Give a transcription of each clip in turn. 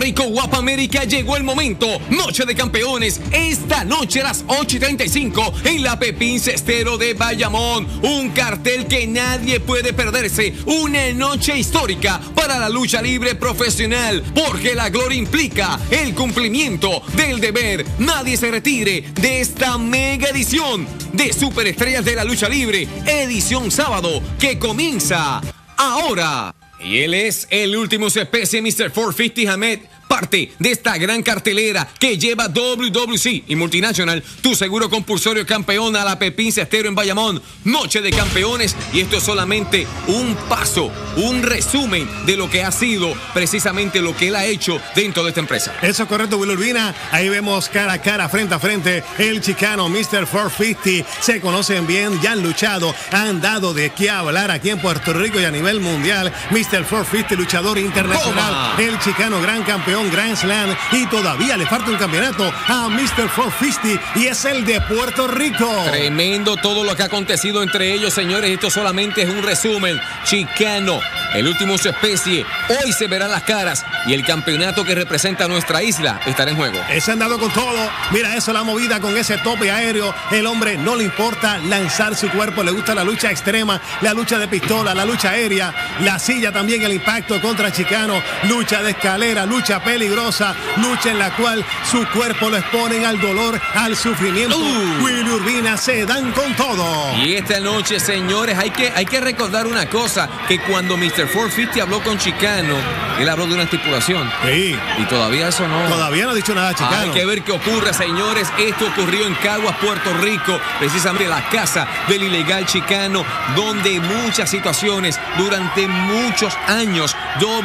Rico, Guapa América, llegó el momento. Noche de campeones, esta noche a las 8:35 en la Pepín Cestero de Bayamón. Un cartel que nadie puede perderse. Una noche histórica para la lucha libre profesional, porque la gloria implica el cumplimiento del deber. Nadie se retire de esta mega edición de Superestrellas de la Lucha Libre, edición sábado, que comienza ahora. Y él es el último especie, Mr. 450 Hamed, parte de esta gran cartelera que lleva WWC y Multinational, tu seguro compulsorio campeón, a la Pepín Cestero en Bayamón. Noche de campeones, y esto es solamente un paso, un resumen de lo que ha sido precisamente lo que él ha hecho dentro de esta empresa. Eso es correcto, Will Urbina. Ahí vemos cara a cara, frente a frente, el chicano Mr. 450. Se conocen bien, ya han luchado, han dado de qué hablar aquí en Puerto Rico y a nivel mundial. Mr. 450, luchador internacional, el chicano gran campeón, Grand Slam, y todavía le falta un campeonato a Mr. 450 y es el de Puerto Rico. Tremendo todo lo que ha acontecido entre ellos, señores. Esto solamente es un resumen. Chicano, el último su especie, hoy se verán las caras y el campeonato que representa a nuestra isla estará en juego. Ese han dado con todo. Mira eso, la movida con ese tope aéreo. El hombre no le importa lanzar su cuerpo, le gusta la lucha extrema, la lucha de pistola, la lucha aérea, la silla también, el impacto contra Chicano, lucha de escalera, lucha peligrosa, lucha en la cual su cuerpo lo exponen al dolor, al sufrimiento. Will Urbina, se dan con todo. Y esta noche, señores, hay que recordar una cosa, que cuando Mr. 450 habló con Chicano, él habló de una estipulación. Sí. Y todavía eso no. Todavía no ha dicho nada, Chicano. Hay que ver qué ocurre, señores. Esto ocurrió en Caguas, Puerto Rico, precisamente la casa del ilegal Chicano, donde muchas situaciones durante muchos años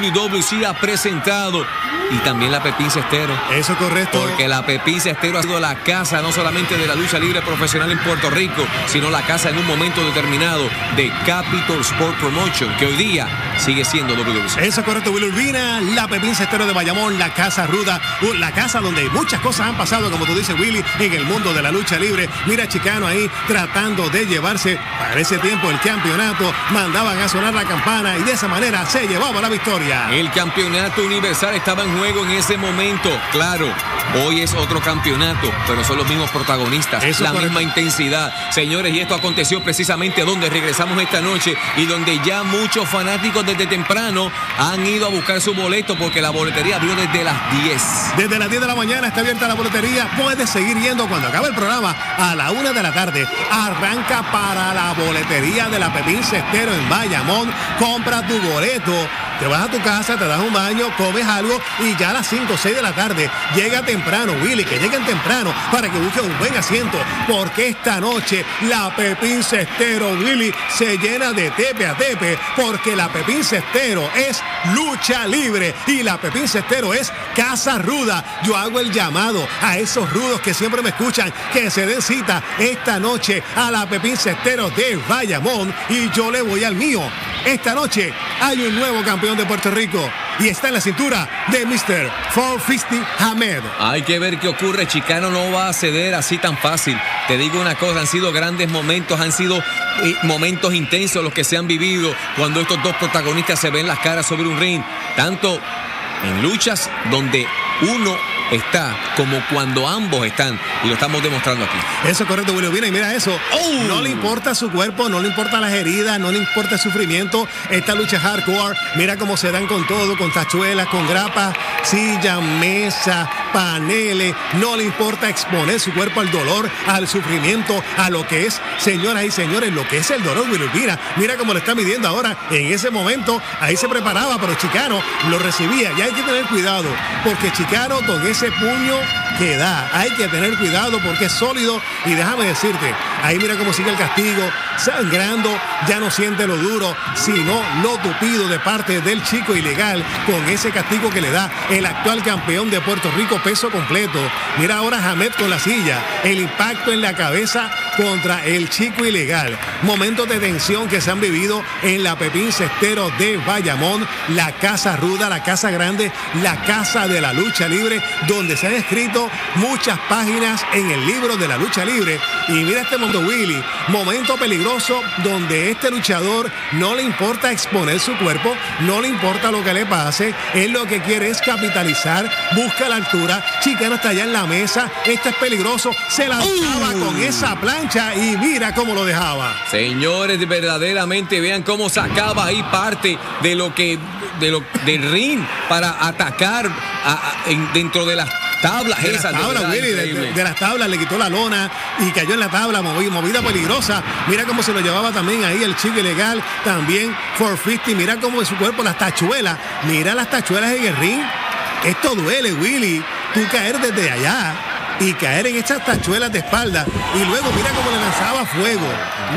WWC ha presentado. Y también la Pepín Cestero. Eso es correcto. Porque la Pepín Cestero ha sido la casa no solamente de la lucha libre profesional en Puerto Rico, sino la casa en un momento determinado de Capital Sport Promotion, que hoy día sigue siendo WWC. Eso es correcto, Will Urbina. La Pepín Cestero de Bayamón, la casa ruda, la casa donde muchas cosas han pasado, como tú dices, Willy, en el mundo de la lucha libre. Mira Chicano ahí tratando de llevarse para ese tiempo el campeonato. Mandaban a sonar la campana y de esa manera se llevaba la victoria. El campeonato universal estaba en juego en ese momento. Claro, hoy es otro campeonato, pero son los mismos protagonistas, la misma intensidad. Señores, y esto aconteció precisamente donde regresamos esta noche y donde ya muchos fanáticos desde temprano han ido a buscar su boleto, porque la boletería abrió desde las 10. Desde las 10 de la mañana está abierta la boletería. Puedes seguir yendo cuando acabe el programa a la 1 de la tarde. Arranca para la boletería de la Pepín Cestero en Bayamón. Compra tu boleto. Te vas a tu casa, te das un baño, comes algo y ya a las 5 o 6 de la tarde llega temprano, Willy, que lleguen temprano para que busquen un buen asiento, porque esta noche la Pepín Cestero, Willy, se llena de tepe a tepe, porque la Pepín Cestero es lucha libre y la Pepín Cestero es casa ruda. Yo hago el llamado a esos rudos que siempre me escuchan, que se den cita esta noche a la Pepín Cestero de Bayamón, y yo le voy al mío. Esta noche hay un nuevo campeón de Puerto Rico y está en la cintura de Mr. 450 Hamed. Hay que ver qué ocurre. Chicano no va a ceder así tan fácil. Te digo una cosa, han sido grandes momentos, han sido momentos intensos los que se han vivido cuando estos dos protagonistas se ven las caras sobre un ring, tanto en luchas donde uno está como cuando ambos están, y lo estamos demostrando aquí. Eso es correcto, Willy Urbina, y mira eso. No le importa su cuerpo, no le importa las heridas, no le importa el sufrimiento. Esta lucha hardcore, mira cómo se dan con todo, con tachuelas, con grapas, sillas, mesa, paneles. No le importa exponer su cuerpo al dolor, al sufrimiento, a lo que es, señoras y señores, lo que es el dolor, Willy Urbina. Mira cómo le está midiendo ahora. En ese momento, ahí se preparaba, pero Chicano lo recibía. Y hay que tener cuidado, porque Chicano con ese puño que da, hay que tener cuidado porque es sólido. Y déjame decirte, ahí mira cómo sigue el castigo, sangrando, ya no siente lo duro, sino lo tupido de parte del chico ilegal, con ese castigo que le da el actual campeón de Puerto Rico, peso completo. Mira ahora Hamed con la silla, el impacto en la cabeza contra el Chico Ilegal. Momentos de tensión que se han vivido en la Pepín Cestero de Bayamón, la casa ruda, la casa grande, la casa de la lucha libre, donde se han escrito muchas páginas en el libro de la lucha libre. Y mira este momento, Willy, momento peligroso donde este luchador no le importa exponer su cuerpo, no le importa lo que le pase, él lo que quiere es capitalizar, busca la altura. Chicano está allá en la mesa, esto es peligroso, se lanzaba con esa plancha y mira cómo lo dejaba. Señores, verdaderamente vean cómo sacaba ahí parte de lo que del ring para atacar dentro de las tablas de esas. De las tablas le quitó la lona y cayó en la tabla, movida peligrosa. Mira cómo se lo llevaba también ahí el Chico Ilegal, también 450. Mira cómo de su cuerpo las tachuelas. Mira las tachuelas en el ring. Esto duele, Willy. Tú caer desde allá y caer en estas tachuelas de espalda y luego mira cómo le lanzaba fuego.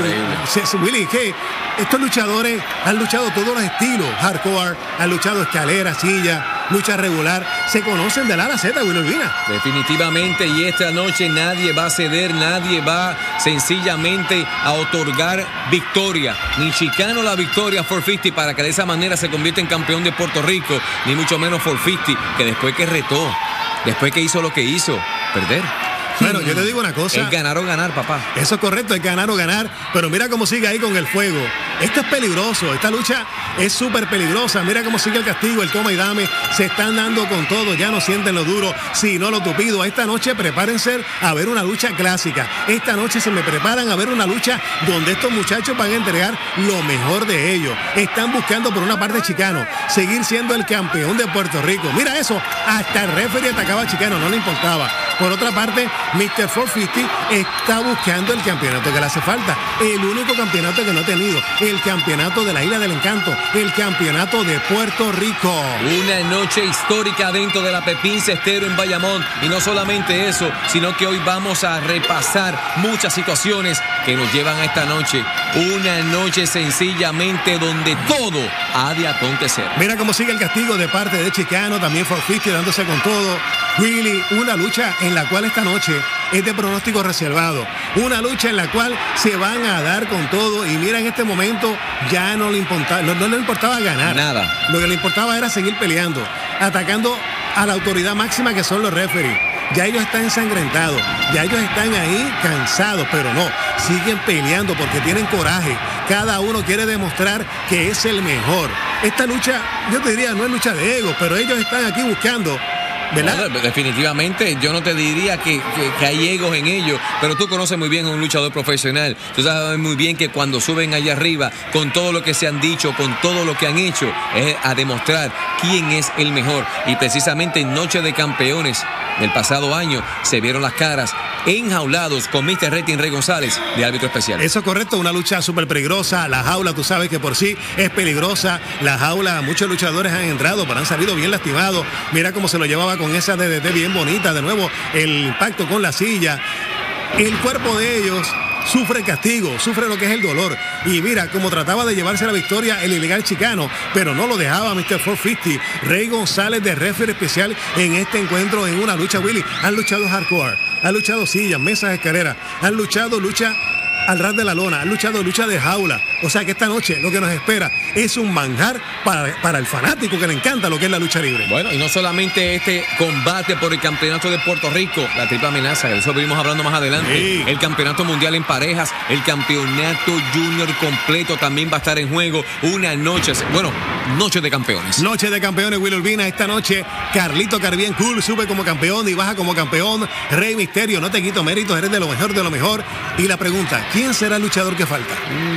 Willy, que estos luchadores han luchado todos los estilos, hardcore, han luchado escalera, silla, lucha regular, se conocen de la a la Z, Willy Urbina. Definitivamente, y esta noche nadie va a ceder, nadie va sencillamente a otorgar victoria, ni Chicano la victoria a 450 para que de esa manera se convierta en campeón de Puerto Rico, ni mucho menos 450, que después que retó, después que hizo lo que hizo, perder. Bueno, yo te digo una cosa. Es ganar o ganar, papá. Eso es correcto, es ganar o ganar. Pero mira cómo sigue ahí con el fuego. Esto es peligroso. Esta lucha es súper peligrosa. Mira cómo sigue el castigo, el toma y dame. Se están dando con todo. Ya no sienten lo duro, sino lo tupido. Esta noche prepárense a ver una lucha clásica. Esta noche se me preparan a ver una lucha donde estos muchachos van a entregar lo mejor de ellos. Están buscando por una parte Chicano seguir siendo el campeón de Puerto Rico. Mira eso. Hasta el referee atacaba a Chicano. No le importaba. Por otra parte, Mr. 450 está buscando el campeonato que le hace falta. El único campeonato que no ha tenido. El campeonato de la Isla del Encanto. El campeonato de Puerto Rico. Una noche histórica dentro de la Pepín Cestero en Bayamón. Y no solamente eso, sino que hoy vamos a repasar muchas situaciones que nos llevan a esta noche. Una noche sencillamente donde todo ha de acontecer. Mira cómo sigue el castigo de parte de Chicano. También 450 dándose con todo. Willy, una lucha en la cual esta noche es de pronóstico reservado. Una lucha en la cual se van a dar con todo. Y mira, en este momento ya no le importaba ganar. Nada. Lo que le importaba era seguir peleando, atacando a la autoridad máxima que son los referees. Ya ellos están ensangrentados, ya ellos están ahí cansados, pero no, siguen peleando porque tienen coraje. Cada uno quiere demostrar que es el mejor. Esta lucha, yo te diría, no es lucha de ego, pero ellos están aquí buscando, ¿verdad? No, definitivamente, yo no te diría que hay egos en ellos, pero tú conoces muy bien a un luchador profesional. Tú sabes muy bien que cuando suben allá arriba, con todo lo que se han dicho, con todo lo que han hecho, es a demostrar quién es el mejor. Y precisamente en Noche de Campeones del pasado año se vieron las caras enjaulados con Mr. Rating Rey González de árbitro especial. Eso es correcto, una lucha súper peligrosa. La jaula, tú sabes que por sí es peligrosa. La jaula, muchos luchadores han entrado, pero han salido bien lastimados. Mira cómo se lo llevaba con esa DDT bien bonita. De nuevo, el impacto con la silla. El cuerpo de ellos sufre castigo, sufre lo que es el dolor. Y mira cómo trataba de llevarse la victoria el ilegal Chicano, pero no lo dejaba Mr. 450. Rey González de referee especial en este encuentro en una lucha, Willy. Han luchado hardcore, han luchado sillas, mesas, escaleras, han luchado lucha al ras de la lona, han luchado lucha de jaula. O sea que esta noche lo que nos espera es un manjar para el fanático que le encanta lo que es la lucha libre. Bueno, y no solamente este combate por el campeonato de Puerto Rico, la triple amenaza, de eso venimos hablando más adelante. Sí. El campeonato mundial en parejas, el campeonato junior completo también va a estar en juego. Una noche, bueno, noche de campeones. Noche de campeones, Willy Urbina. Esta noche, Carlito Caribbean Cool sube como campeón y baja como campeón. Rey Misterio, no te quito méritos, eres de lo mejor de lo mejor. Y la pregunta, ¿quién será el luchador que falta?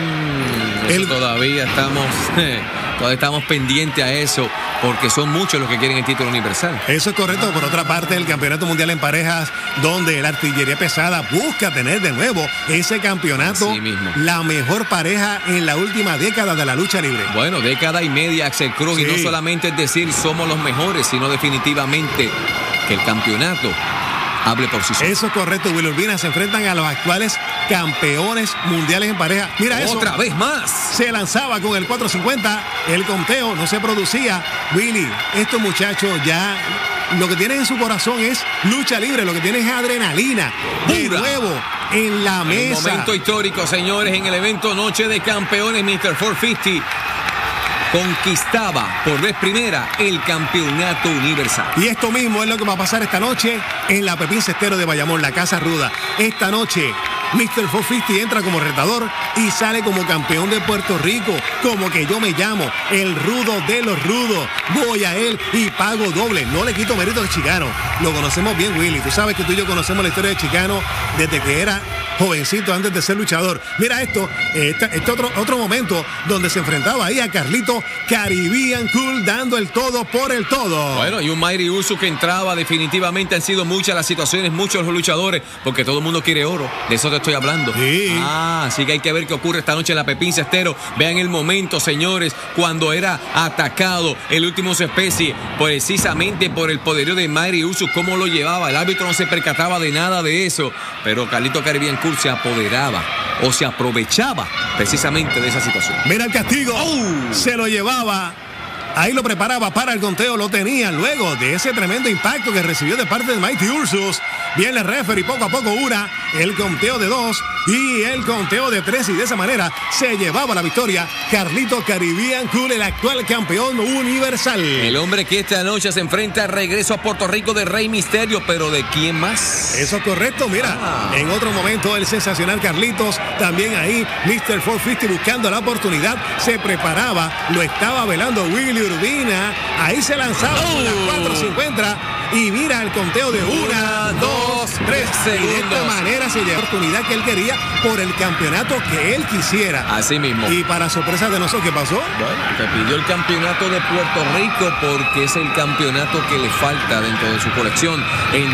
Todavía estamos pendientes a eso, porque son muchos los que quieren el título universal. Eso es correcto. Por otra parte, el campeonato mundial en parejas, donde la artillería pesada busca tener de nuevo ese campeonato. Así mismo. La mejor pareja en la última década de la lucha libre. Bueno, década y media, Axel Cruz. Sí. Y no solamente es decir somos los mejores, sino definitivamente que el campeonato hable por sí solo. Eso es correcto, Willy Urbina. Se enfrentan a los actuales campeones mundiales en pareja. Mira eso. Otra vez más. Se lanzaba con el 450. El conteo no se producía. Willy, estos muchachos ya lo que tiene en su corazón es lucha libre, lo que tiene es adrenalina. De nuevo, en la mesa. Un momento histórico, señores, en el evento Noche de Campeones, Mr. 450 conquistaba por vez primera el campeonato universal. Y esto mismo es lo que va a pasar esta noche en la Pepín Cestero de Bayamón, la Casa Ruda. Esta noche, Mr. 450 entra como retador y sale como campeón de Puerto Rico, como que yo me llamo el rudo de los rudos. Voy a él y pago doble. No le quito mérito de Chicano. Lo conocemos bien, Willy. Tú sabes que tú y yo conocemos la historia de Chicano desde que era jovencito, antes de ser luchador. Mira esto, otro momento donde se enfrentaba ahí a Carlito Caribbean Cool dando el todo por el todo. Bueno, y un Mighty Uso que entraba. Definitivamente han sido muchas las situaciones, muchos los luchadores, porque todo el mundo quiere oro. De eso te estoy hablando. Sí. Así que hay que ver qué ocurre esta noche en la Pepín Cestero. Vean el momento, señores, cuando era atacado el último especie, precisamente por el poderío de Mighty Uso, cómo lo llevaba. El árbitro no se percataba de nada de eso, pero Carlito Caribbean Cool se apoderaba o se aprovechaba precisamente de esa situación. Mira el castigo. Se lo llevaba. Ahí lo preparaba para el conteo, lo tenía luego de ese tremendo impacto que recibió de parte de Mighty Ursus. Viene el referee poco a poco el conteo de 2 y el conteo de 3 y de esa manera se llevaba la victoria Carlito Caribbean Cool, el actual campeón universal. El hombre que esta noche se enfrenta al regreso a Puerto Rico de Rey Misterio, pero ¿de quién más? Eso es correcto, mira. En otro momento el sensacional Carlitos, también ahí Mr. 450 buscando la oportunidad, se preparaba, lo estaba velando Willy Urbina, ahí se lanzaba con las 4, se encuentra y mira el conteo de 1, 2, 3 segundos. Y de esta manera se llevó la oportunidad que él quería por el campeonato que él quisiera. Así mismo. Y para sorpresa de nosotros, ¿qué pasó? Bueno, te pidió el campeonato de Puerto Rico porque es el campeonato que le falta dentro de su colección en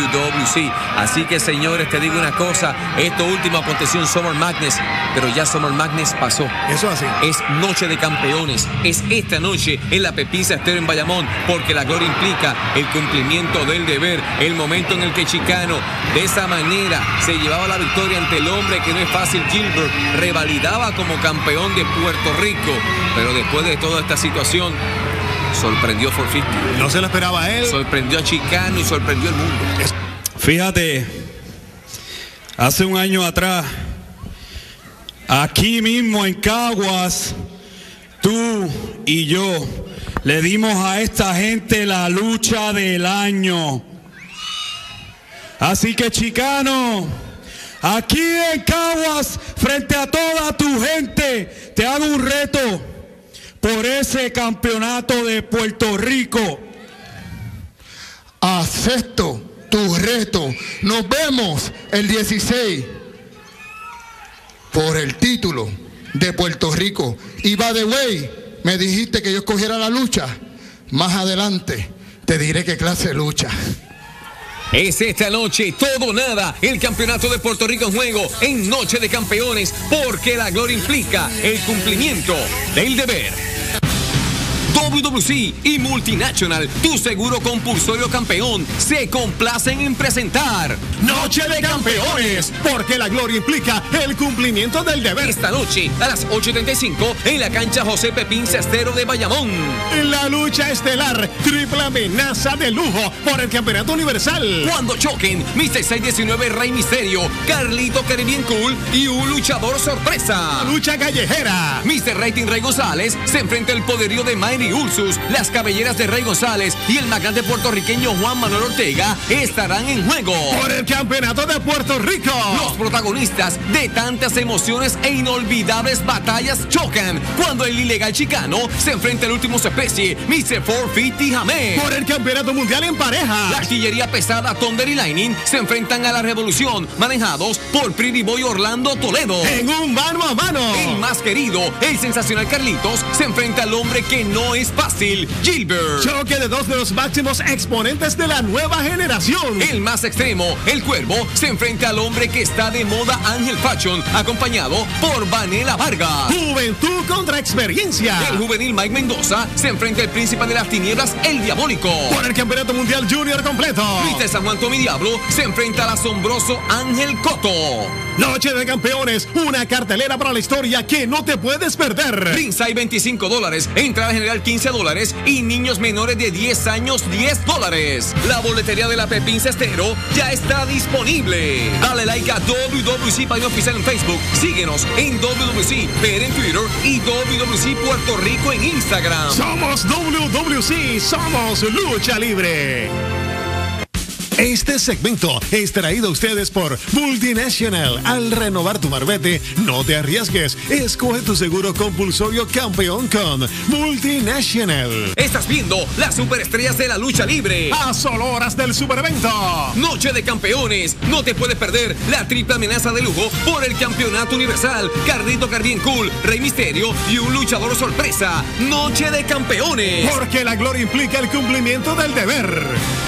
WWC. Así que, señores, te digo una cosa, esto último aconteció en Summer Madness, pero ya Summer Madness pasó. Eso así. Es Noche de Campeones, es esta noche en la Pepín Cestero en Bayamón, porque la gloria implica el cumplimiento del deber, el momento en el que Chicano de esa manera se llevaba la victoria ante el hombre que no es fácil, Gilbert, revalidaba como campeón de Puerto Rico, pero después de toda esta situación sorprendió 450. No se lo esperaba a él. Sorprendió a Chicano y sorprendió al mundo. Fíjate, hace un año atrás, aquí mismo en Caguas, tú y yo le dimos a esta gente la lucha del año. Así que, Chicano, aquí en Caguas, frente a toda tu gente, te hago un reto por ese campeonato de Puerto Rico. Acepto tu reto. Nos vemos el 16 por el título de Puerto Rico. Y by the way, me dijiste que yo escogiera la lucha. Más adelante te diré qué clase de lucha. Es esta noche, todo o nada, el campeonato de Puerto Rico en juego en Noche de Campeones, porque la gloria implica el cumplimiento del deber. WWC y Multinational, tu seguro compulsorio campeón, se complacen en presentar Noche de Campeones, porque la gloria implica el cumplimiento del deber. Esta noche a las 8:35 en la cancha José Pepín Cestero de Bayamón. La lucha estelar, triple amenaza de lujo por el campeonato universal. Cuando choquen Mr. 619 Rey Misterio, Carlito Caribbean Cool y un luchador sorpresa. Lucha callejera. Mr. Rating Rey González se enfrenta al poderío de Mighty Ursus. Las cabelleras de Rey González y el magnate puertorriqueño Juan Manuel Ortega estarán en juego por el campeonato de Puerto Rico. Los protagonistas de tantas emociones e inolvidables batallas chocan cuando el ilegal Chicano se enfrenta al último especie, Mr. 450 Jamé. Por el campeonato mundial en pareja. La artillería pesada Thunder y Lightning se enfrentan a la Revolución, manejados por Pretty Boy Orlando Toledo. En un mano a mano. El más querido, el sensacional Carlitos, se enfrenta al hombre que no es fácil, Gilbert. Choque de dos de los máximos exponentes de la nueva generación. El más extremo, el Cuervo, se enfrenta al hombre que está de moda, Ángel Fashion, acompañado por Vanela Vargas. Juventud contra experiencia. El juvenil Mike Mendoza se enfrenta al príncipe de las tinieblas, el Diabólico. Por el campeonato mundial junior completo. Mr. San Juan Tommy Diablo se enfrenta al asombroso Ángel Coto. Noche de Campeones, una cartelera para la historia que no te puedes perder. Ringside $25, entrada general $15, $15 y niños menores de 10 años $10. La boletería de la Pepín Cestero ya está disponible. Dale like a WWC Página Oficial en Facebook. Síguenos en WWC PR en Twitter y WWC Puerto Rico en Instagram. Somos WWC, somos Lucha Libre. Este segmento es traído a ustedes por Multinational. Al renovar tu marbete, no te arriesgues. Escoge tu seguro compulsorio campeón con Multinational. Estás viendo las superestrellas de la lucha libre. A solo horas del superevento. Noche de campeones. No te puedes perder la triple amenaza de lujo por el campeonato universal. Carlito Cardián Cool, Rey Misterio y un luchador sorpresa. Noche de campeones. Porque la gloria implica el cumplimiento del deber.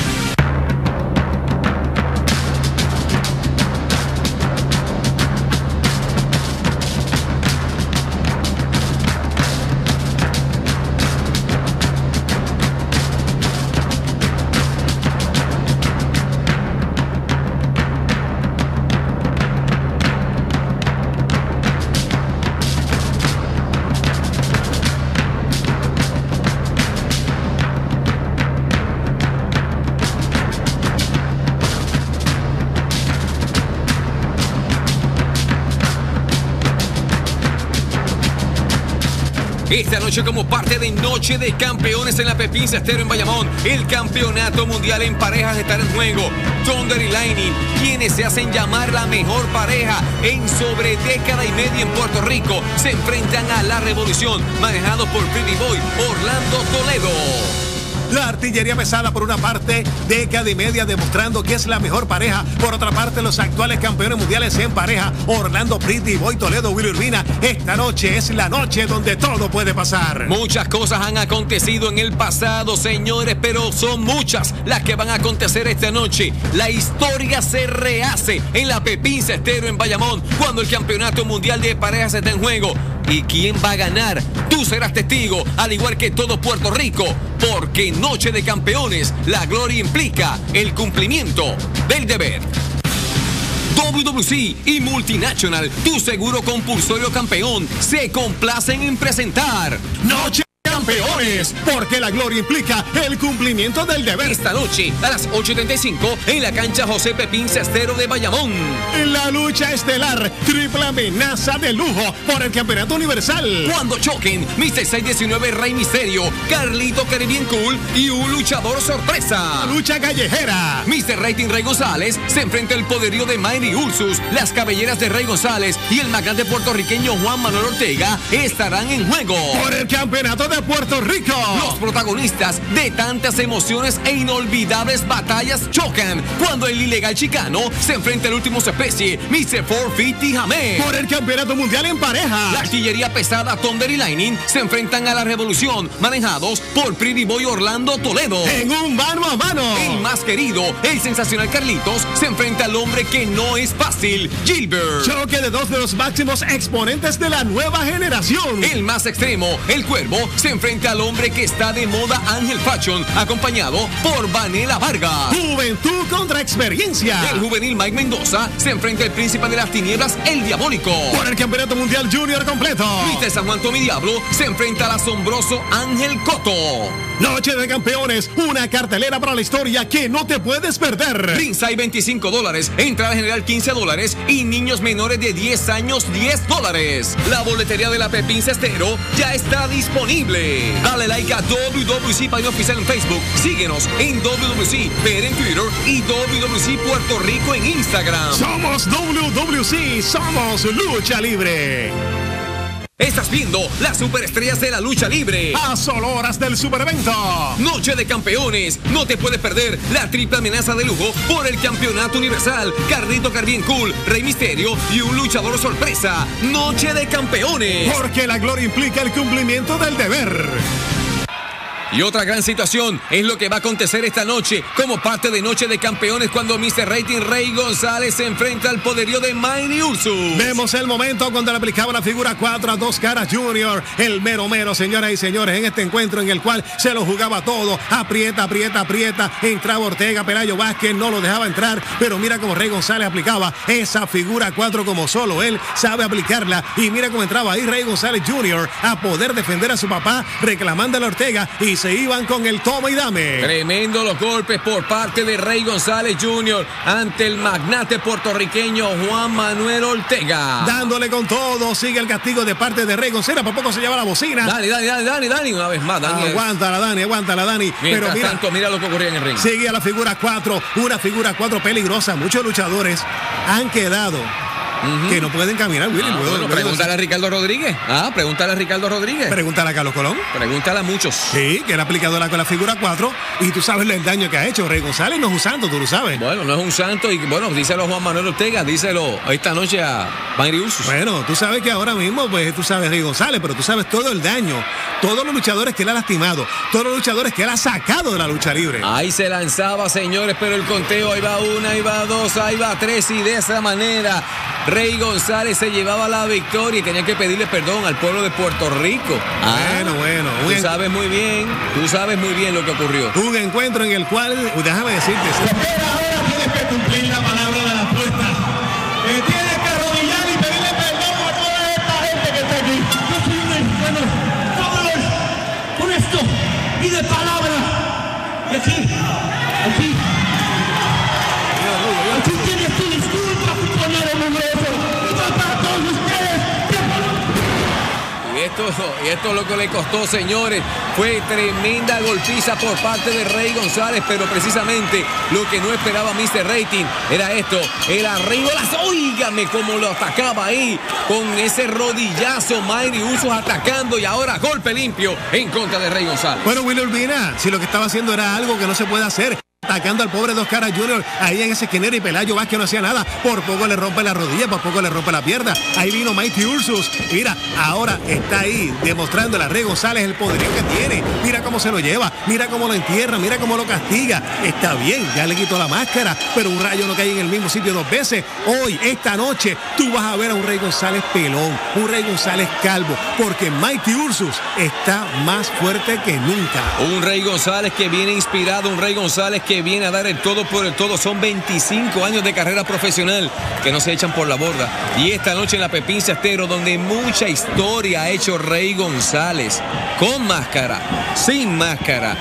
Esta noche, como parte de Noche de Campeones en la Pepín Cestero en Bayamón, el campeonato mundial en parejas estará en juego. Thunder y Lightning, quienes se hacen llamar la mejor pareja en sobre década y media en Puerto Rico, se enfrentan a La Revolución, manejados por Pretty Boy Orlando Toledo. La artillería pesada por una parte, década y media demostrando que es la mejor pareja. Por otra parte, los actuales campeones mundiales en pareja, Orlando Pretty Boy Toledo, Willy Urbina. Esta noche es la noche donde todo puede pasar. Muchas cosas han acontecido en el pasado, señores, pero son muchas las que van a acontecer esta noche. La historia se rehace en la Pepín Cestero en Bayamón cuando el campeonato mundial de parejas está en juego. ¿Y quién va a ganar? Tú serás testigo, al igual que todo Puerto Rico, porque Noche de Campeones, la gloria implica el cumplimiento del deber. WWC y Multinational, tu seguro compulsorio campeón, se complacen en presentar Noche de Campeones, porque la gloria implica el cumplimiento del deber. Esta noche a las 8:35 en la cancha José Pepín Cestero de Bayamón. La lucha estelar, triple amenaza de lujo por el campeonato universal. Cuando choquen Mr. 619 Rey Misterio, Carlito Caribbean Cool y un luchador sorpresa. Lucha callejera. Mr. Rating Rey González se enfrenta al poderío de Mighty Ursus. Las cabelleras de Rey González y el magnate puertorriqueño Juan Manuel Ortega estarán en juego por el campeonato de Puerto Rico. Los protagonistas de tantas emociones e inolvidables batallas chocan cuando el ilegal chicano se enfrenta al último especie, Mr. 450 Jamé. Por el campeonato mundial en pareja. La artillería pesada Thunder y Lightning se enfrentan a La Revolución, manejados por Pretty Boy Orlando Toledo. En un mano a mano. El más querido, el sensacional Carlitos, se enfrenta al hombre que no es fácil, Gilbert. Choque de dos de los máximos exponentes de la nueva generación. El más extremo, el Cuervo, se enfrenta al hombre que está de moda, Ángel Fashion, acompañado por Vanela Vargas. Juventud contra experiencia. El juvenil Mike Mendoza se enfrenta al príncipe de las tinieblas, el Diabólico. Por el campeonato mundial junior completo. Mr. San Juan Tommy Diablo se enfrenta al asombroso Ángel Coto. Noche de Campeones, una cartelera para la historia que no te puedes perder. Ringside $25, entrada general $15 y niños menores de 10 años $10. La boletería de la Pepín Cestero ya está disponible. Dale like a WWC Página Oficial en Facebook. Síguenos en WWC PR en Twitter y WWC Puerto Rico en Instagram. Somos WWC, somos Lucha Libre. Estás viendo las superestrellas de la lucha libre. A solo horas del superevento. Noche de campeones. No te puedes perder la triple amenaza de lujo por el campeonato universal. Carlito Cardián Cool, Rey Misterio y un luchador sorpresa. Noche de campeones. Porque la gloria implica el cumplimiento del deber. Y otra gran situación es lo que va a acontecer esta noche como parte de Noche de Campeones cuando Mr. Rating Rey González se enfrenta al poderío de Mighty Ursus. Vemos el momento cuando le aplicaba la figura 4 a Dos Caras Jr., el mero mero, señoras y señores, en este encuentro en el cual se lo jugaba todo, aprieta, entraba Ortega, Pelayo Vázquez no lo dejaba entrar, pero mira cómo Rey González aplicaba esa figura 4 como solo él sabe aplicarla, y mira cómo entraba ahí Rey González Jr. a poder defender a su papá, reclamando a Ortega, y se iban con el toma y dame. Tremendo los golpes por parte de Rey González Jr. ante el magnate puertorriqueño Juan Manuel Ortega. Dándole con todo, sigue el castigo de parte de Rey González, por poco se lleva la bocina. Dani, una vez más, Dani. Aguántala, Dani. Mientras tanto, mira lo que ocurría en el ring. Sigue a la figura 4, una figura 4 peligrosa. Muchos luchadores han quedado que no pueden caminar, Willy. Pregúntale a Ricardo Rodríguez. Pregúntale a Carlos Colón. Pregúntale a muchos. Sí, que él ha aplicado con la figura 4 y tú sabes el daño que ha hecho. Rey González no es un santo, tú lo sabes. Bueno, no es un santo y bueno, díselo a Juan Manuel Ortega, díselo esta noche a Mighty Ursus. Bueno, tú sabes que ahora mismo, pues tú sabes Rey González, pero tú sabes todo el daño, todos los luchadores que él ha lastimado, todos los luchadores que él ha sacado de la lucha libre. Ahí se lanzaba, señores, pero el conteo, ahí va 1, ahí va 2, ahí va 3 y de esa manera Rey González se llevaba la victoria y tenía que pedirle perdón al pueblo de Puerto Rico. Bueno. Tú sabes muy bien lo que ocurrió. Un encuentro en el cual, déjame decirte. Ahora tienes que cumplir la palabra de la apuesta. Tienes que arrodillar y pedirle perdón a toda esta gente que está aquí. Yo soy un mexicano, honesto y de palabra. Y aquí tienes tu disculpa, compañero mugroso. Para todos ustedes. Y esto lo que le costó, señores, fue tremenda golpiza por parte de Rey González, pero precisamente lo que no esperaba Mr. Rating era esto, el arriba las, óigame cómo lo atacaba ahí, con ese rodillazo Mighty Ursus atacando y ahora golpe limpio en contra de Rey González. Bueno, Willy Urbina, si lo que estaba haciendo era algo que no se puede hacer, atacando al pobre Dos Caras Jr. ahí en ese esquinero, y Pelayo Vázquez no hacía nada, por poco le rompe la rodilla, por poco le rompe la pierna. Ahí vino Mighty Ursus, mira, ahora está ahí demostrando a Rey González el poderío que tiene. Mira cómo se lo lleva, mira cómo lo entierra, mira cómo lo castiga. Está bien, ya le quitó la máscara, pero un rayo no cae en el mismo sitio 2 veces. Hoy, esta noche, tú vas a ver a un Rey González pelón, un Rey González calvo, porque Mighty Ursus está más fuerte que nunca. Un Rey González que viene inspirado, un Rey González que viene a dar el todo por el todo. Son 25 años de carrera profesional que no se echan por la borda. Y esta noche en la Pepín Cestero, donde mucha historia ha hecho Rey González, con máscara, sin máscara.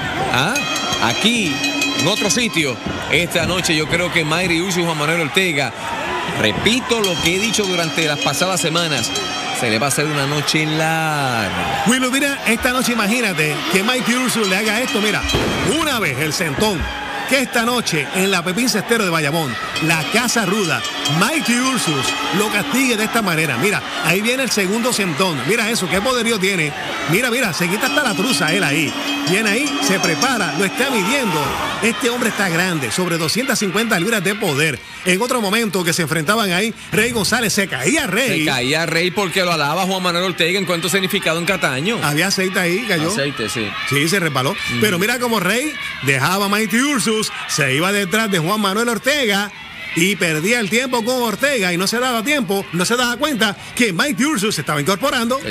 Aquí, en otro sitio, esta noche yo creo que Mighty Ursus y Juan Manuel Ortega, repito lo que he dicho durante las pasadas semanas, se le va a hacer una noche larga. Willow, mira, esta noche imagínate que Mighty Ursus le haga esto, mira, una vez el sentón, que esta noche en la Pepín Cestero de Bayamón, la Casa Ruda, Mighty Ursus lo castigue de esta manera. Mira, ahí viene el segundo sentón. Mira eso, qué poderío tiene. Mira, se quita hasta la truza él ahí. Viene ahí, se prepara, lo está midiendo. Este hombre está grande, sobre 250 libras de poder. En otro momento que se enfrentaban ahí, Rey González se caía Rey porque lo alaba Juan Manuel Ortega en cuanto significado en Cataño. Había aceite ahí, cayó. Aceite, sí. Sí, se resbaló. Pero mira cómo Rey dejaba a Mighty Ursus, se iba detrás de Juan Manuel Ortega y perdía el tiempo con Ortega y no se daba cuenta que Mighty Ursus se estaba incorporando.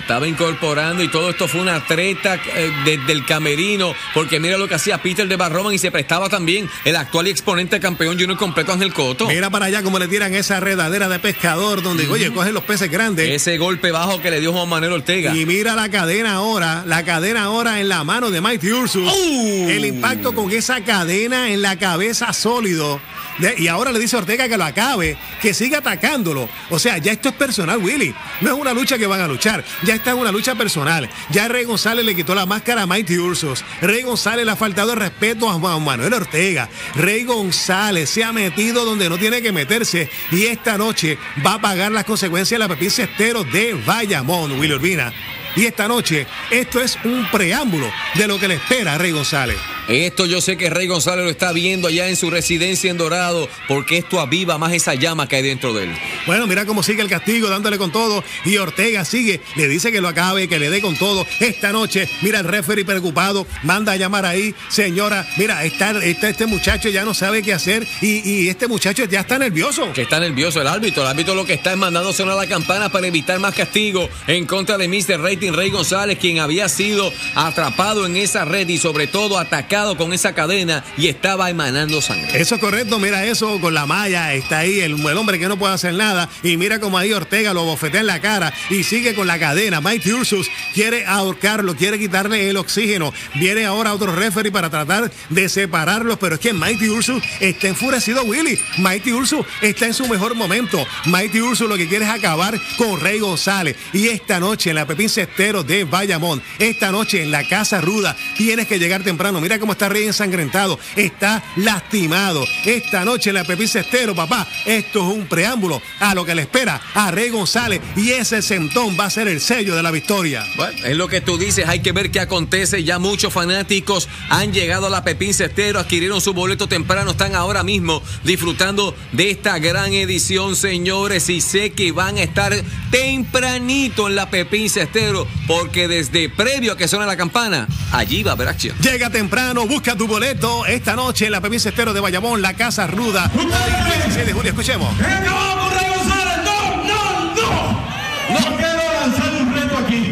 Y todo esto fue una treta desde el camerino, porque mira lo que hacía Peter de Barroman y se prestaba también el actual y exponente campeón junior completo Ángel Coto. Mira para allá como le tiran esa redadera de pescador donde, oye, cogen los peces grandes. Ese golpe bajo que le dio Juan Manuel Ortega. Y mira la cadena ahora en la mano de Mighty Ursus. El impacto con esa cadena en la cabeza sólido. Y ahora le dice a Ortega que lo acabe, que siga atacándolo. O sea, ya esto es personal, Willy. No es una lucha que van a luchar. Ya está en una lucha personal. Ya Rey González le quitó la máscara a Mighty Ursus. Rey González le ha faltado el respeto a Juan Manuel Ortega. Rey González se ha metido donde no tiene que meterse. Y esta noche va a pagar las consecuencias de la Pepín Cestero de Bayamón, Willy Urbina. Y esta noche, esto es un preámbulo de lo que le espera a Rey González. Esto yo sé que Rey González lo está viendo allá en su residencia en Dorado, porque esto aviva más esa llama que hay dentro de él. Bueno, mira cómo sigue el castigo, dándole con todo. Y Ortega sigue, le dice que lo acabe, que le dé con todo. Esta noche, mira el referee preocupado, manda a llamar ahí. Señora, mira, este muchacho ya no sabe qué hacer y este muchacho ya está nervioso. Que está nervioso el árbitro. El árbitro lo que está es mandando sonar la campana para evitar más castigo en contra de Mr. Rating Rey González, quien había sido atrapado en esa red y sobre todo atacado con esa cadena y estaba emanando sangre. Eso es correcto, mira eso con la malla, está ahí el hombre que no puede hacer nada y mira como ahí Ortega lo bofetea en la cara y sigue con la cadena. Mighty Ursus quiere ahorcarlo, quiere quitarle el oxígeno. Viene ahora otro referee para tratar de separarlos, pero es que Mighty Ursus está enfurecido, Willy. Mighty Ursus está en su mejor momento. Mighty Ursus lo que quiere es acabar con Rey González. Y esta noche en la Pepín Cestero de Bayamón, esta noche en la Casa Ruda, tienes que llegar temprano. Mira cómo está Rey ensangrentado, está lastimado. Esta noche en la Pepín Cestero, papá, esto es un preámbulo a lo que le espera a Rey González y ese sentón va a ser el sello de la victoria. Bueno, es lo que tú dices, hay que ver qué acontece. Ya muchos fanáticos han llegado a la Pepín Cestero, adquirieron su boleto temprano, están ahora mismo disfrutando de esta gran edición, señores, y sé que van a estar tempranito en la Pepín Cestero, porque desde previo a que suene la campana, allí va a haber acción. Llega temprano, busca tu boleto esta noche en la Pepín Cestero de Bayamón, la Casa Ruda, el 16 de julio. Escuchemos. ¡Acabamos, Rey González! No quiero lanzar un reto aquí.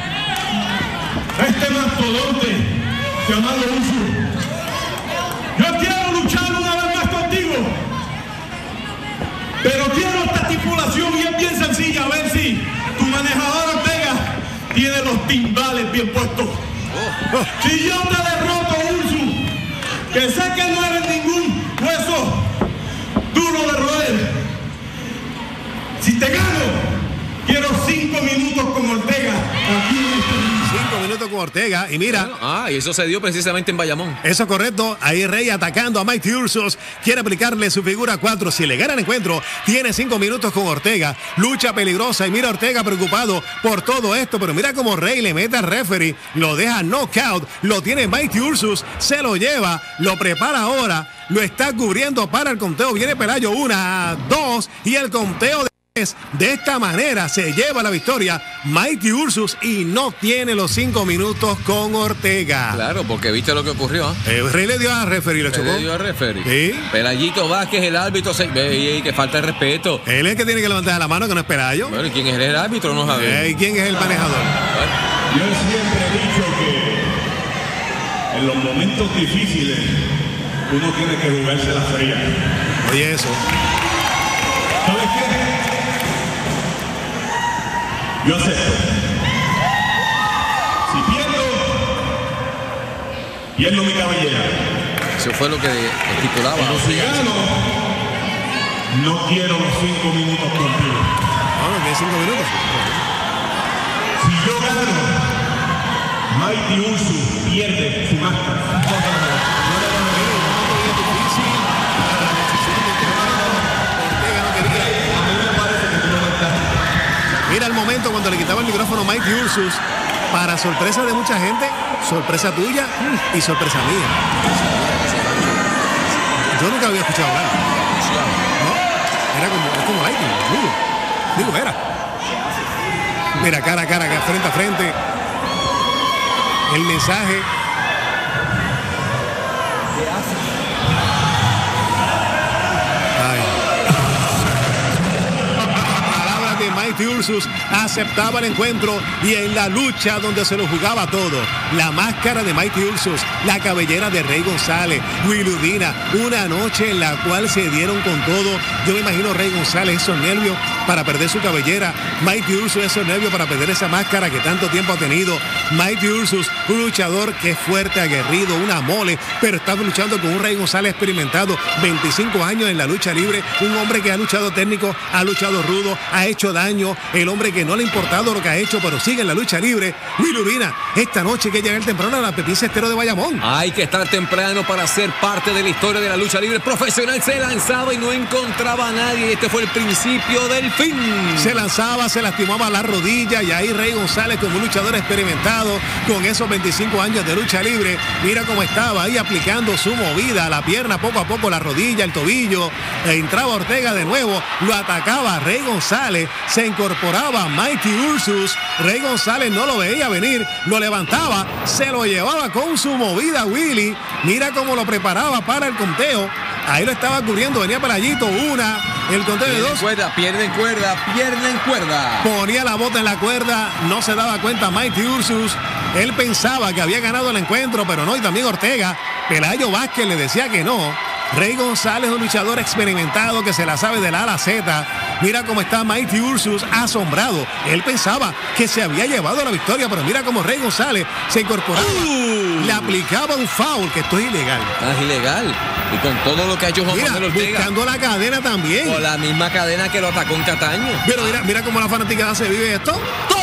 Este mastodonte llamado Ursus, yo quiero luchar una vez más contigo, pero quiero esta estipulación bien sencilla, a ver si tu manejador Ortega tiene los timbales bien puestos. Si yo te derroto, Ursus, que sé que no eres ningún hueso duro de roer, si te gano, quiero 5 minutos con Ortega aquí en este ring. 5 minutos con Ortega y mira. Y eso se dio precisamente en Bayamón. Eso es correcto. Ahí Rey atacando a Mighty Ursus. Quiere aplicarle su figura 4. Si le gana el encuentro, tiene 5 minutos con Ortega. Lucha peligrosa y mira Ortega preocupado por todo esto. Pero mira cómo Rey le mete al referee. Lo deja knockout. Lo tiene Mighty Ursus. Se lo lleva. Lo prepara ahora. Lo está cubriendo para el conteo. Viene Pelayo. 1, 2. Y el conteo de esta manera se lleva la victoria Mighty Ursus y no tiene los 5 minutos con Ortega. Claro, porque viste lo que ocurrió. Rey le dio a referee, lo chocó. Le dio a referee. Sí. Pelayito Vázquez, el árbitro, que falta de respeto. Él es el que tiene que levantar la mano, que no es Pelayo. Bueno, ¿y quién es el árbitro? No sabe. ¿Y quién es el manejador? Yo siempre he dicho que en los momentos difíciles uno tiene que jugarse la fría. Oye, eso. ¿Sabes qué? Yo acepto. Si pierdo mi cabellera. Eso fue lo que estipulaba. Pero si gano, no quiero los 5 minutos contigo. No, tiene 5 minutos. Si yo gano, Mighty Ursus pierde su máscara. Mira el momento cuando le quitaba el micrófono a Mighty Ursus, para sorpresa de mucha gente, sorpresa tuya y sorpresa mía. Yo nunca había escuchado hablar. ¿No? Era como Lightning, digo, era. Mira, cara a cara, frente a frente. El mensaje. Mighty Ursus aceptaba el encuentro y en la lucha donde se lo jugaba todo, la máscara de Mighty Ursus, la cabellera de Rey González, Willy Udina, una noche en la cual se dieron con todo. Yo me imagino Rey González esos nervios para perder su cabellera, Mighty Ursus esos nervios para perder esa máscara que tanto tiempo ha tenido. Mighty Ursus, un luchador que es fuerte, aguerrido, una mole, pero está luchando con un Rey González experimentado, 25 años en la lucha libre, un hombre que ha luchado técnico, ha luchado rudo, ha hecho daño, años, el hombre que no le ha importado lo que ha hecho, pero sigue en la lucha libre, Willy Urbina. Esta noche hay que llegar temprano a la Pepín Cestero de Bayamón. Hay que estar temprano para ser parte de la historia de la lucha libre profesional. Se lanzaba y no encontraba a nadie. Este fue el principio del fin. Se lanzaba, se lastimaba la rodilla y ahí Rey González, como un luchador experimentado, con esos 25 años de lucha libre, mira cómo estaba ahí aplicando su movida a la pierna, poco a poco la rodilla, el tobillo. Entraba Ortega de nuevo, lo atacaba Rey González, se incorporaba Mighty Ursus. Rey González no lo veía venir, lo levantaba, se lo llevaba con su movida Willy. Mira cómo lo preparaba para el conteo. Ahí lo estaba cubriendo, venía Pelayito, una, el conteo de dos. Pierna en cuerda. Ponía la bota en la cuerda, no se daba cuenta Mighty Ursus. Él pensaba que había ganado el encuentro, pero no, y también Ortega. Pelayo Vázquez le decía que no. Rey González, un luchador experimentado que se la sabe de la A a la Z. Mira cómo está Mighty Ursus, asombrado. Él pensaba que se había llevado la victoria, pero mira cómo Rey González se incorporaba. Le aplicaba un foul, que esto es ilegal. Es ilegal. Y con todo lo que ha hecho Juan Manuel Ortega. Buscando la cadena también. Con la misma cadena que lo atacó en Cataño. Pero mira cómo la fanaticada se vive esto.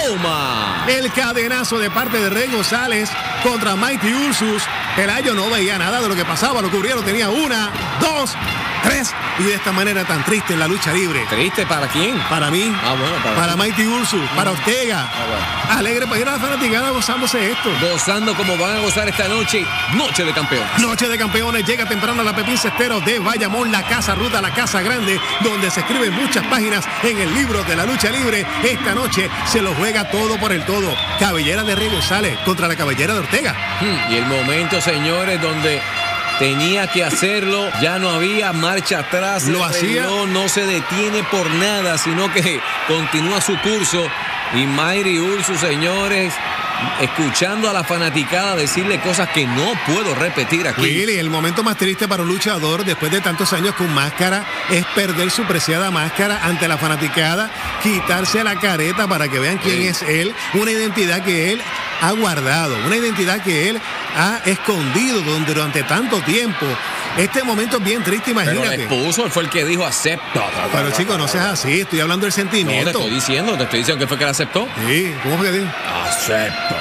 ¡Toma! El cadenazo de parte de Rey González contra Mighty Ursus. Pelayo no veía nada de lo que pasaba, lo cubrieron, tenía una, dos, tres. Y de esta manera tan triste en la lucha libre. ¿Triste para quién? Para mí. Bueno, para Mighty Ursus, para Ortega. Bueno. Alegre para ir a la fanaticada gozándose esto. Gozando como van a gozar esta noche. Noche de campeones. Noche de campeones. Llega temprano a la Pepín Cestero de Bayamón, la casa ruta, la casa grande, donde se escriben muchas páginas en el libro de la lucha libre. Esta noche se lo juega todo por el todo. Cabellera de Rey González contra la cabellera de Ortega. Y el momento, señores, donde tenía que hacerlo, ya no había marcha atrás. Lo hacía. No se detiene por nada, sino que continúa su curso. Y Mighty Ursus, señores, escuchando a la fanaticada decirle cosas que no puedo repetir aquí. Willy, el momento más triste para un luchador después de tantos años con máscara es perder su preciada máscara ante la fanaticada, quitarse la careta para que vean quién es él, una identidad que él ha guardado, una identidad que él ha escondido durante tanto tiempo. Este momento es bien triste, imagínate. Pero le puso, él fue el que dijo acepto. Pero chico, no seas así, estoy hablando del sentimiento. No, te estoy diciendo que fue que la aceptó. Sí, ¿cómo fue que dijo? Acepto.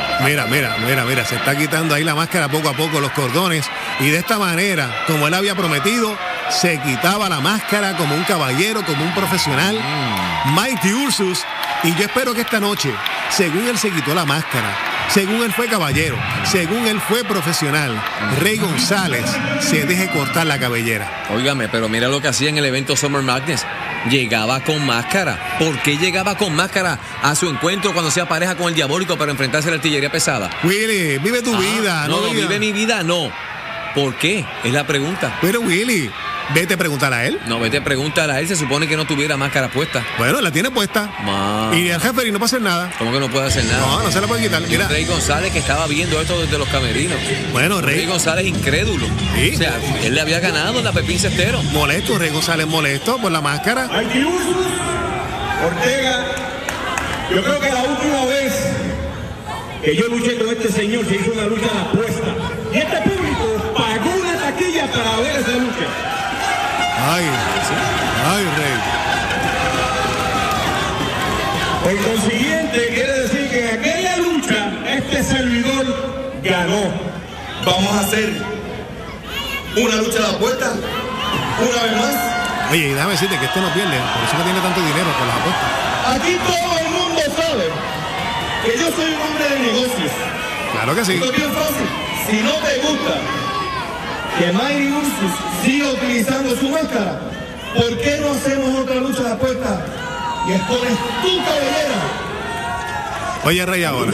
Mira, se está quitando ahí la máscara poco a poco, los cordones, y de esta manera, como él había prometido, se quitaba la máscara como un caballero, como un profesional. Mighty Ursus, y yo espero que esta noche, según él se quitó la máscara, según él fue caballero, según él fue profesional, Rey González se deje cortar la cabellera. Óigame, pero mira lo que hacía en el evento Summer Madness. Llegaba con máscara. ¿Por qué llegaba con máscara a su encuentro cuando sea pareja con el Diabólico para enfrentarse a la artillería pesada? Willy, vive tu vida. No, vive mi vida, no. ¿Por qué? Es la pregunta. Pero Willy, vete a preguntar a él. No, vete a preguntar a él. Se supone que no tuviera máscara puesta. Bueno, la tiene puesta. Y el jefe no puede hacer nada. ¿Cómo que no puede hacer nada? No se la puede quitar. Mira. Rey González, que estaba viendo esto desde los camerinos. Bueno, Rey González incrédulo. ¿Sí? O sea, él le había ganado en la Pepín Cestero. Molesto, Rey González molesto por la máscara. Mighty Ursus, Ortega, yo creo que la última vez que yo luché con este señor se hizo una lucha de apuesta. Y este público pagó una taquilla para ver esa lucha. Ay, Rey. Por consiguiente, quiere decir que en aquella lucha este servidor ganó. Vamos a hacer una lucha de apuestas una vez más. Oye, y déjame decirte que este no pierde, por eso no tiene tanto dinero por las apuestas. Aquí todo el mundo sabe que yo soy un hombre de negocios. Claro que sí. Esto es bien fácil. Si no te gusta que Mighty Ursus siga utilizando su máscara, ¿por qué no hacemos otra lucha de apuestas y expones tu cabellera? Oye, Rey, ahora.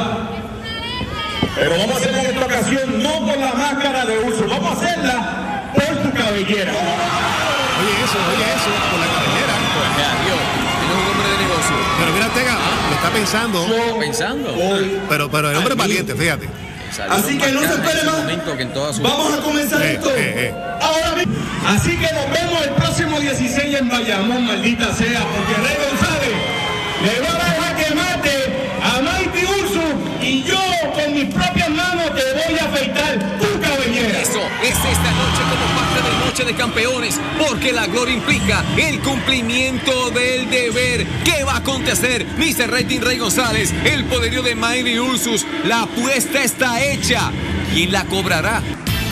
Pero vamos a hacerla en esta ocasión no con la máscara de Ursus, vamos a hacerla por tu cabellera. Oye eso, por la cabellera. Pues mira, Dios, él es un hombre de negocio. Pero mira, Ortega, lo está pensando. Pero el hombre es valiente, fíjate. Así que no se espere más. Vamos a comenzar esto. Ahora mismo. Así que nos vemos el próximo 16 en Bayamón, maldita sea, porque Rey González le va a dejar que mate a Mighty Ursus y yo con mis propias manos te voy a afeitar tu cabellera. Eso es esta noche como parte de Noche de Campeones, porque la gloria implica el cumplimiento del deber. ¿Qué va a acontecer? Mr. Rating Rey González, el poderío de Mighty Ursus. La apuesta está hecha. ¿Quién la cobrará?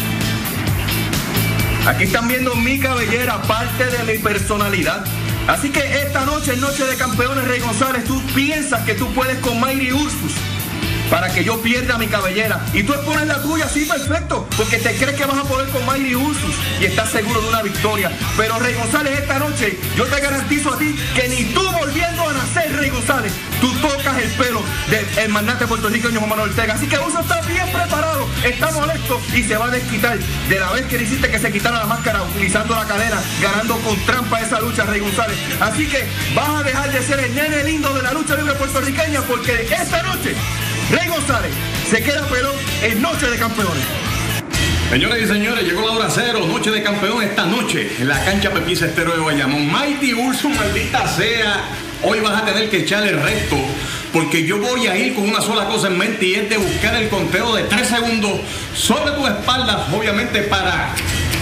Aquí están viendo mi cabellera, parte de mi personalidad. Así que esta noche, en Noche de Campeones, Rey González, tú piensas que tú puedes con Mighty Ursus para que yo pierda mi cabellera. Y tú expones la tuya, sí, perfecto, porque te crees que vas a poder con Mighty Ursus y estás seguro de una victoria. Pero Rey González, esta noche yo te garantizo a ti que ni tú volviendo a nacer, Rey González, tú tocas el pelo del magnate puertorriqueño Juan Manuel Ortega. Así que Ursus está bien preparado, está molesto y se va a desquitar de la vez que le hiciste que se quitara la máscara utilizando la cadena, ganando con trampa esa lucha, Rey González. Así que vas a dejar de ser el nene lindo de la lucha libre puertorriqueña, porque esta noche Rey González se queda pelón en Noche de Campeones. Señoras y señores, llegó la hora cero, Noche de Campeones esta noche en la cancha Pepín Cestero de Bayamón. Mighty Ursus, maldita sea, hoy vas a tener que echar el resto, porque yo voy a ir con una sola cosa en mente, y es de buscar el conteo de 3 segundos sobre tu espalda, obviamente para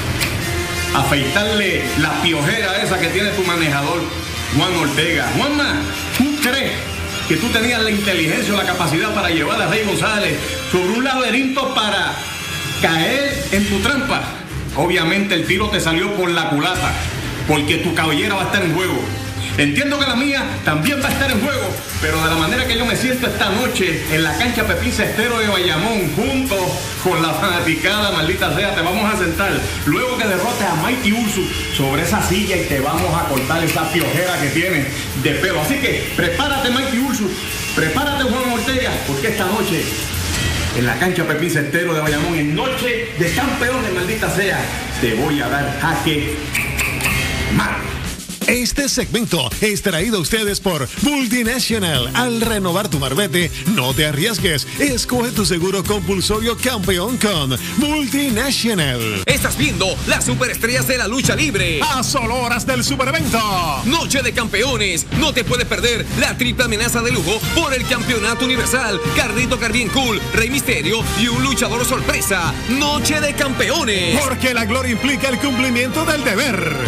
afeitarle la piojera esa que tiene tu manejador, Juan Ortega. Juanma, ¿tú crees que tú tenías la inteligencia o la capacidad para llevar a Rey González sobre un laberinto para caer en tu trampa? Obviamente el tiro te salió por la culata, porque tu cabellera va a estar en juego. Entiendo que la mía también va a estar en juego, pero de la manera que yo me siento esta noche en la cancha Pepín Cestero de Bayamón, junto con la fanaticada, maldita sea, te vamos a sentar luego que derrotes a Mighty Ursus sobre esa silla y te vamos a cortar esa piojera que tienes de pelo. Así que prepárate, Mighty Ursus, prepárate, Juan Ortega, porque esta noche en la cancha Pepín Cestero de Bayamón, en Noche de Campeones, maldita sea, te voy a dar jaque mate. Este segmento es traído a ustedes por Multinational. Al renovar tu marbete, no te arriesgues. Escoge tu seguro compulsorio campeón con Multinational. Estás viendo las superestrellas de la lucha libre. A solo horas del superevento. Noche de Campeones. No te puedes perder la triple amenaza de lujo por el campeonato universal. Carlito Carvien Cool, Rey Misterio y un luchador sorpresa. Noche de Campeones. Porque la gloria implica el cumplimiento del deber.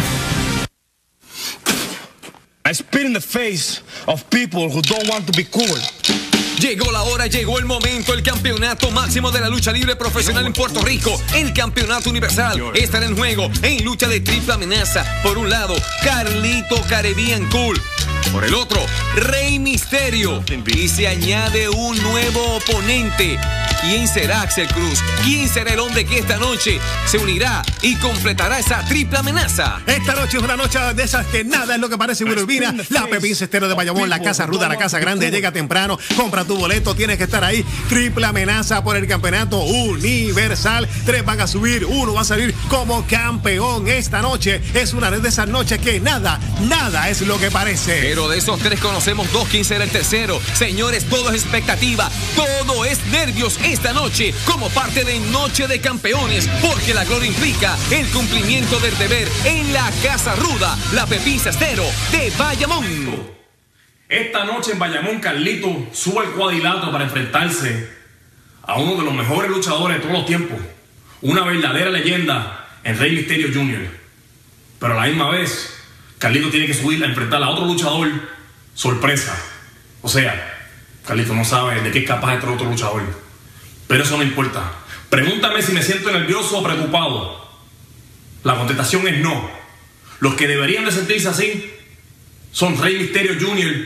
I spit in the face of people who don't want to be cool. Llegó la hora, llegó el momento, el campeonato máximo de la lucha libre profesional en Puerto Rico, el campeonato universal, estará en juego en lucha de triple amenaza. Por un lado, Carlito Caribbean Cool. Por el otro, Rey Misterio. Y se añade un nuevo oponente. ¿Quién será Axel Cruz? ¿Quién será el hombre que esta noche se unirá y completará esa triple amenaza? Esta noche es una noche de esas que nada es lo que parece, Will Urbina. La Pepín Cestero de Bayamón, la casa ruda, la casa grande, llega temprano, compra tu boleto, tienes que estar ahí. Triple amenaza por el campeonato universal. 3 van a subir, 1 va a salir como campeón. Esta noche es una de esas noches que nada es lo que parece. Pero de esos 3 conocemos 2, ¿quién será el tercero? Señores, todo es expectativa, todo es nervios esta noche como parte de Noche de Campeones, porque la gloria implica el cumplimiento del deber en la casa ruda, la Pepín Cestero de Bayamón. Esta noche en Bayamón, Carlito sube al cuadrilátero para enfrentarse a uno de los mejores luchadores de todos los tiempos, una verdadera leyenda en Rey Misterio Jr. Pero a la misma vez, Carlito tiene que subir a enfrentar a otro luchador sorpresa. O sea, Carlito no sabe de qué es capaz este otro luchador. Pero eso no importa. Pregúntame si me siento nervioso o preocupado. La contestación es no. Los que deberían de sentirse así son Rey Misterio Jr.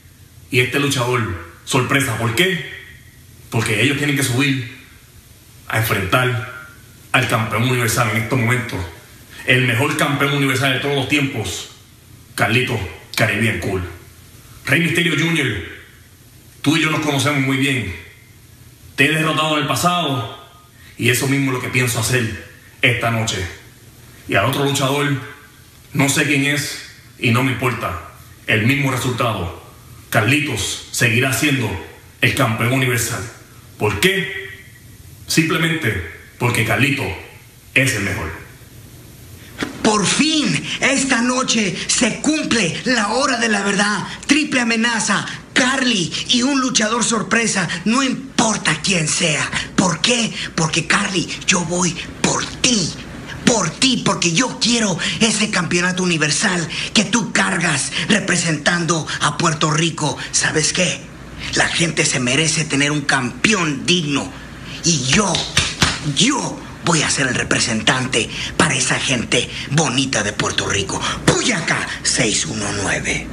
y este luchador sorpresa. ¿Por qué? Porque ellos tienen que subir a enfrentar al campeón universal en estos momentos. El mejor campeón universal de todos los tiempos, Carlito Caribbean Cool. Rey Misterio Jr., tú y yo nos conocemos muy bien. Te he derrotado en el pasado y eso mismo es lo que pienso hacer esta noche. Y al otro luchador, no sé quién es y no me importa. El mismo resultado. Carlitos seguirá siendo el campeón universal. ¿Por qué? Simplemente porque Carlito es el mejor. Por fin, esta noche se cumple la hora de la verdad. Triple amenaza, Carly y un luchador sorpresa, no importa quién sea. ¿Por qué? Porque, Carly, yo voy por ti. Por ti, porque yo quiero ese campeonato universal que tú cargas representando a Puerto Rico. ¿Sabes qué? La gente se merece tener un campeón digno. Y yo voy a ser el representante para esa gente bonita de Puerto Rico. Puyaca 619.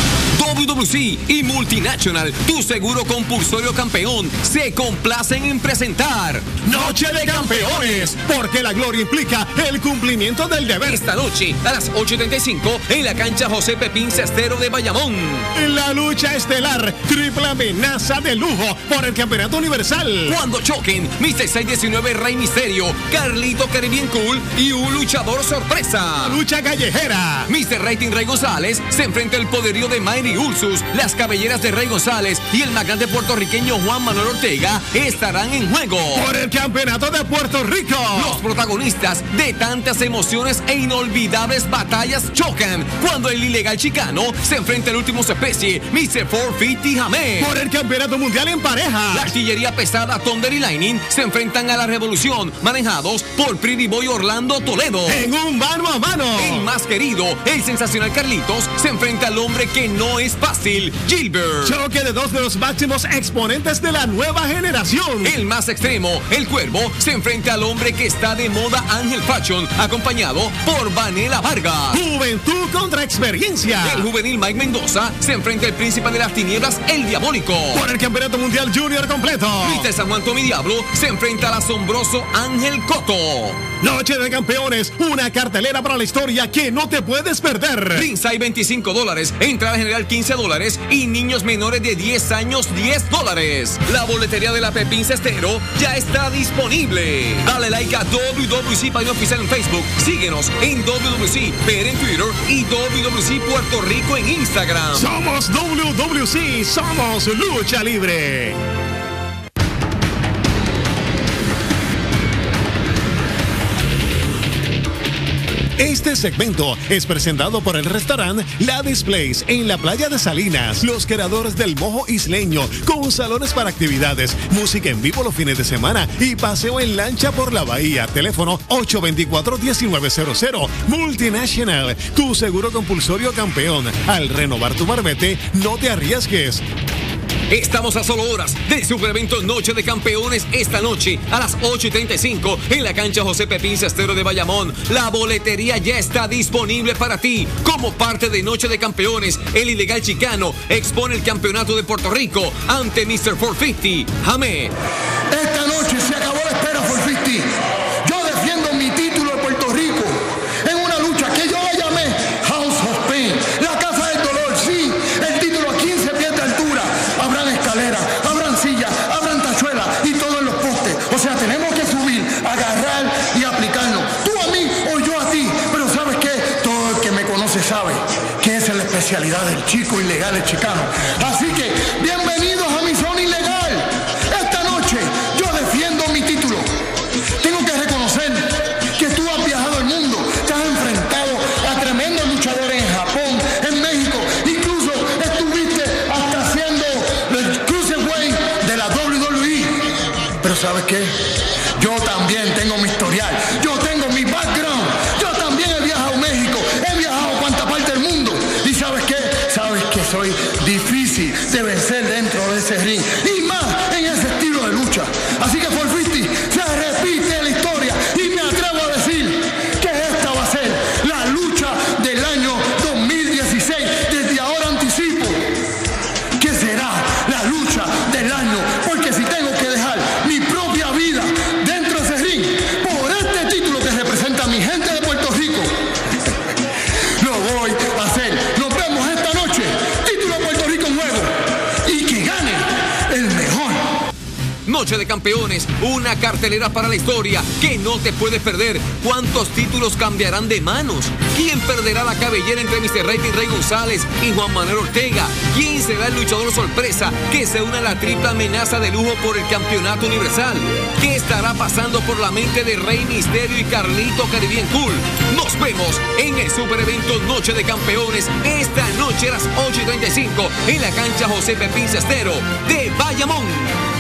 WWC y Multinational, tu seguro compulsorio campeón, se complacen en presentar Noche de Campeones, porque la gloria implica el cumplimiento del deber. esta noche a las 8:35 en la cancha José Pepín Cestero de Bayamón. La lucha estelar, triple amenaza de lujo por el campeonato universal. Cuando choquen Mr. 619 Rey Misterio, Carlito Caribbean Cool y un luchador sorpresa. Lucha callejera. Mr. Rating Rey González se enfrenta al poderío de Mighty Ursus. Las cabelleras de Rey González y el magnate puertorriqueño Juan Manuel Ortega estarán en juego Por el campeonato de Puerto Rico. Los protagonistas de tantas emociones e inolvidables batallas chocan cuando el ilegal chicano se enfrenta al último especie, Mr. 450 Jamé. Por el campeonato mundial en pareja. La artillería pesada Thunder y Lightning se enfrentan a la Revolución, manejados por Pretty Boy Orlando Toledo. En un mano a mano. El más querido, el sensacional Carlitos, se enfrenta al hombre que no es fácil, Gilbert. Choque de dos de los máximos exponentes de la nueva generación. El más extremo, el Cuervo, se enfrenta al hombre que está de moda, Ángel Fashion, acompañado por Vanela Vargas. Juventud contra experiencia. El juvenil Mike Mendoza se enfrenta al príncipe de las tinieblas, el Diabólico. Por el campeonato mundial junior completo. Mr. San Juan Tommy Diablo se enfrenta al asombroso Ángel Coto. Noche de Campeones, una cartelera para la historia que no te puedes perder. Ringside $25, entrada general $15 y niños menores de 10 años $10. La boletería de la Pepín Cestero ya está disponible. Dale like a WWC Página Oficial en Facebook. Síguenos en WWC PR en Twitter y WWC Puerto Rico en Instagram. Somos WWC, somos lucha libre. Este segmento es presentado por el restaurante La Displays en la playa de Salinas, los creadores del mojo isleño, con salones para actividades, música en vivo los fines de semana y paseo en lancha por la bahía. Teléfono 824-1900. Multinational, tu seguro compulsorio campeón. Al renovar tu marbete, no te arriesgues. Estamos a solo horas del superevento Noche de Campeones esta noche a las 8:35 en la cancha José Pepín Cestero de Bayamón. La boletería ya está disponible para ti. Como parte de Noche de Campeones, el ilegal chicano expone el campeonato de Puerto Rico ante Mr. 450 Jamé. Esta noche se acabó la espera, 450. Yo defiendo mi título de Puerto Rico en una lucha que yo la llamé House of Pain, la casa del dolor. Sí, el título a 15 pies de altura. Habrán escaleras, habrán sillas, habrán tachuelas y todo en los postes. O sea, tenemos que subir, agarrar y aplicarnos. Tú a mí o yo a ti. Pero ¿sabes qué? Todo el que me conoce sabe que esa es la especialidad del chico ilegal, el chicano. Así que, bienvenidos a mi zona ilegal. Esta noche yo defiendo mi título. Tengo que reconocer que tú has viajado el mundo, te has enfrentado a tremendos luchadores en Japón, en México, incluso estuviste hasta haciendo el cruiserweight de la WWE. Pero ¿sabes qué? Yo también tengo mi historial, yo tengo mi background, yo también he viajado a México, he viajado a cuanta parte del mundo. ¿Y sabes qué? Sabes que soy difícil de vencer dentro de ese ring, y más en ese estilo de lucha. Así que 450 se repite la historia y me atrevo a decir que esta va a ser la lucha del año 2016. Desde ahora anticipo que será la lucha del año, porque si tengo que dejar mi propia vida dentro de ese ring por este título que representa a mi gente de Puerto Rico, lo voy a hacer. Nos vemos esta noche. Título de Puerto Rico nuevo y que gane el mejor. Noche de Campeones, una cartelera para la historia que no te puedes perder. ¿Cuántos títulos cambiarán de manos? ¿Quién perderá la cabellera entre Mr. Rating Rey González y Juan Manuel Ortega? ¿Quién será el luchador sorpresa que se une a la triple amenaza de lujo por el campeonato universal? ¿Qué estará pasando por la mente de Rey Misterio y Carlito Caribbean Cool? Nos vemos en el superevento Noche de Campeones esta noche a las 8:35 en la cancha José Pepín Cestero de Bayamón.